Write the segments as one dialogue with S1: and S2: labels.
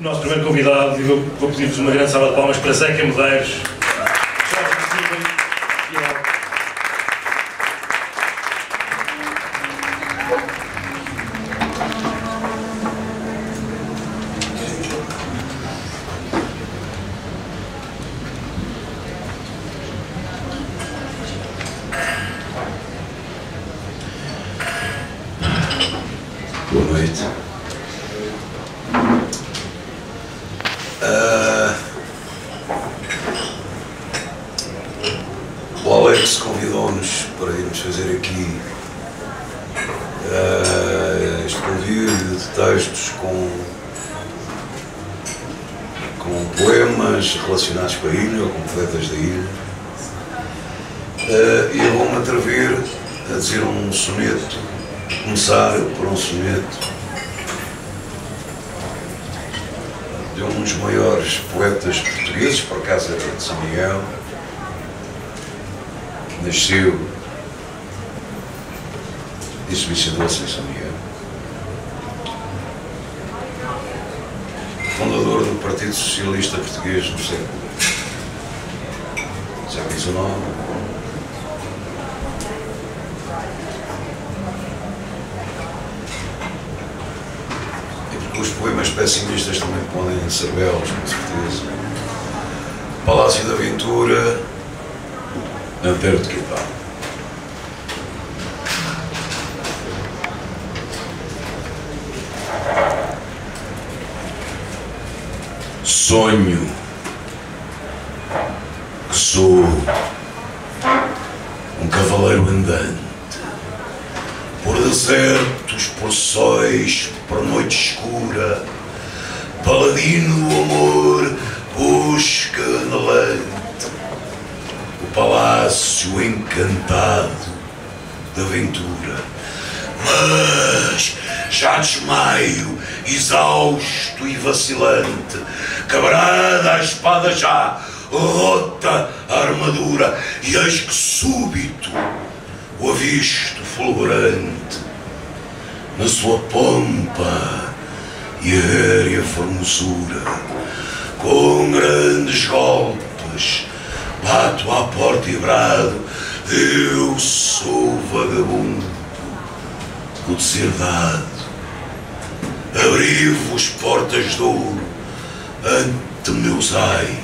S1: o nosso primeiro convidado, e vou pedir-vos uma grande salva de palmas para Zeca Medeiros.
S2: Boa noite. O Alex convidou-nos para irmos fazer aqui este convívio de textos com poemas relacionados com a ilha ou com poetas da ilha. E eu vou-me atrever a dizer um soneto, começar por um soneto de um dos maiores poetas portugueses, por acaso era de São Miguel, que nasceu e suicidou-se em São Miguel, fundador do Partido Socialista Português no século XIX. Os poemas pessimistas também podem ser belos, com certeza. Palácio da Aventura, Antero de Queital. Sonho que sou um cavaleiro andante por desertos, por sóis, por noite escura, paladino do amor, busca anelante, o palácio encantado da aventura. Mas já desmaio, exausto e vacilante, quebrada a espada já, rota a armadura, e eis que súbito o avisto fulgurante, na sua pompa e aérea formosura, com grandes golpes, bato à porta e brado: eu sou vagabundo, o deserdado, abri-vos portas de ouro ante meus ais.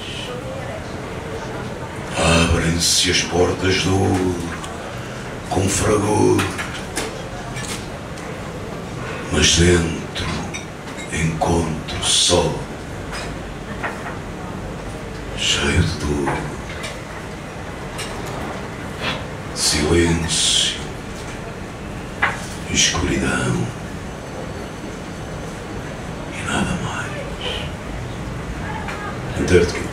S2: Abrem-se as portas de ouro com fragor, mas dentro encontro sol cheio de dor, silêncio, escuridão e nada mais. Antero de Queital.